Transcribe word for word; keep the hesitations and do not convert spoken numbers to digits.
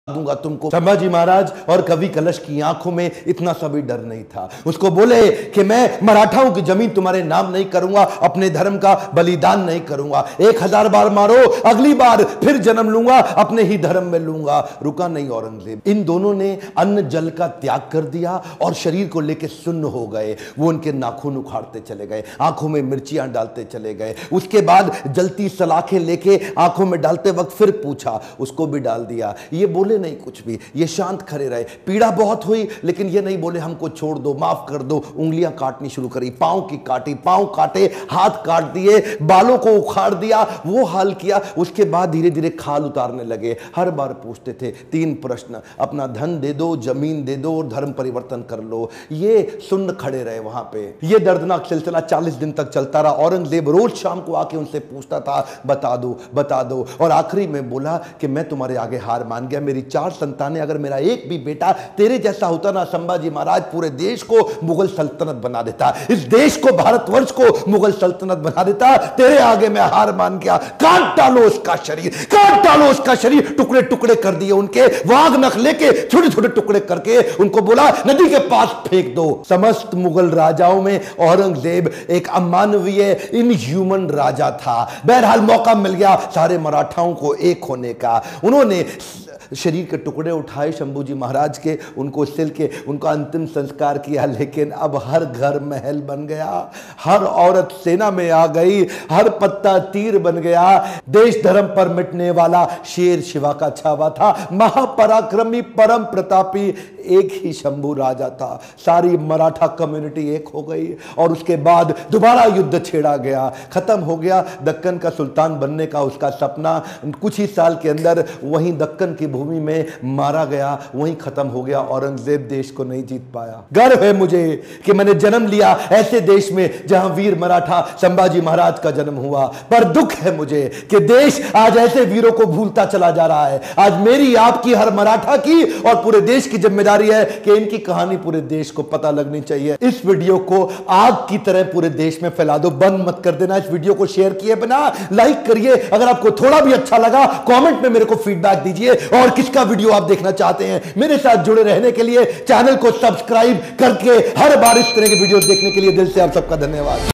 दूंगा तुमको। संभाजी महाराज और कवि कलश की आंखों में इतना सा भी डर नहीं था। उसको बोले कि मैं मराठाओं की जमीन तुम्हारे नाम नहीं करूंगा, अपने धर्म का बलिदान नहीं करूंगा। एक हजार बार मारो, अगली बार फिर जन्म लूंगा, अपने ही धर्म में लूंगा। रुका नहीं औरंगजेब। इन दोनों ने अन्न जल का त्याग कर दिया और शरीर को लेकर सुन्न हो गए। वो उनके नाखून उखाड़ते चले गए, आंखों में मिर्चियां डालते चले गए। उसके बाद जलती सलाखें लेके आंखों में डालते वक्त फिर पूछा, उसको भी डाल दिया। ये बोले नहीं कुछ भी, ये शांत खड़े रहे। पीड़ा बहुत हुई लेकिन ये नहीं बोले हमको छोड़ दो, माफ कर दो। उंगलियां काटनी शुरू करी, पांव की काटी, पांव काटे, हाथ काट दिए, बालों को उखाड़ दिया, वो हाल किया। उसके बाद धीरे धीरे खाल उतारने लगे। हर बार पूछते थे तीन प्रश्न, अपना धन दे दो, जमीन दे दो और धर्म परिवर्तन कर लो। ये सुन्न खड़े रहे वहां पे। ये दर्दनाक सिलसिला चालीस दिन तक चलता रहा। औरंगजेब रोज शाम को आके उनसे पूछता था, बता दो बता दो। और आखिरी में बोला कि मैं तुम्हारे आगे हार मान गया। मेरी चार संतानें, अगर मेरा एक भी बेटा तेरे जैसा होता ना संभाजी महाराज, पूरे देश को मुगल सल्तनत बना देता, इस देश को, भारतवर्ष को मुगल सल्तनत बना देता। तेरे आगे मैं हार मान गया। काट डालो उसका शरीर, काट डालो उसका शरीर। टुकड़े टुकड़े कर दिए उनके, वाघ नख लेके छोटे छोटे टुकड़े करके उनको बोला नदी के पास फेंक दो। समस्त मुगल राजाओं में औरंगजेब एक अमानवीय, इनह्यूमन राजा था। बहरहाल मौका मिल गया सारे मराठाओं को एक होने का। उन्होंने शरीर के टुकड़े उठाए शंभूजी महाराज के, उनको सिल के उनका अंतिम संस्कार किया। लेकिन अब हर घर महल बन गया, हर औरत सेना में आ गई, हर पत्ता तीर बन गया। देश धर्म पर मिटने वाला शेर शिवा का छावा था। महापराक्रमी, परम प्रतापी एक ही शंभू राजा था। सारी मराठा कम्युनिटी एक हो गई और उसके बाद दोबारा युद्ध छेड़ा गया। खत्म हो गया दक्कन का सुल्तान बनने का उसका सपना। कुछ ही साल के अंदर वहीं दक्कन की भूमि में मारा गया, वहीं खत्म हो गया। औरंगजेब देश को नहीं जीत पाया। गर्व है मुझे कि मैंने जन्म लिया ऐसे देश में जहां वीर मराठा संभाजी महाराज का जन्म हुआ। पर दुख है मुझे कि देश आज ऐसे वीरों को भूलता चला जा रहा है। आज मेरी, आपकी, हर मराठा की और पूरे देश की जिम्मेदारी है कि इनकी कहानी पूरे देश को पता लगनी चाहिए। इस वीडियो को आग की तरह पूरे देश में फैला दो, बंद मत कर देना। इस वीडियो को शेयर किए बिना लाइक करिए। अगर आपको थोड़ा भी अच्छा लगा कमेंट में मेरे को फीडबैक दीजिए। और किसका वीडियो आप देखना चाहते हैं। मेरे साथ जुड़े रहने के लिए चैनल को सब्सक्राइब करके हर बार इस तरह के वीडियो देखने के लिए दिल से आप सबका धन्यवाद।